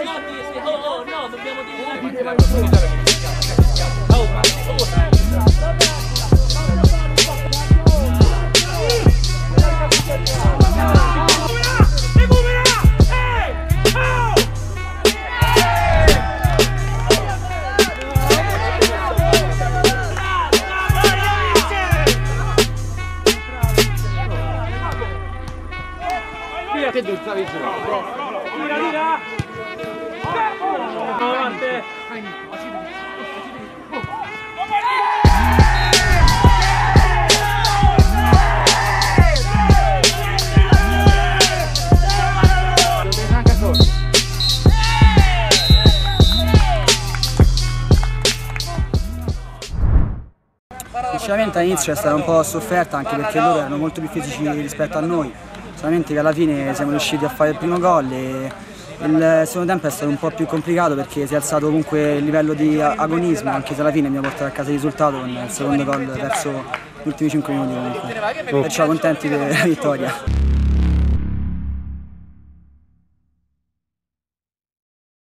Oh, no, dobbiamo dire. Che giusta vicino. Tira. Avanti. Sinceramente all'inizio è stata un po' sofferta anche perché loro erano molto più fisici rispetto a noi, solamente che alla fine siamo riusciti a fare il primo gol e il secondo tempo è stato un po' più complicato perché si è alzato comunque il livello di agonismo, anche se alla fine abbiamo portato a casa il risultato con il secondo gol verso gli ultimi 5 minuti comunque, perciò contenti della vittoria.